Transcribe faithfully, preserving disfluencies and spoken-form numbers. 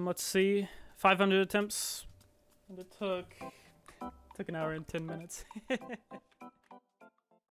Um, let's see, five hundred attempts, and it took took an hour and ten minutes.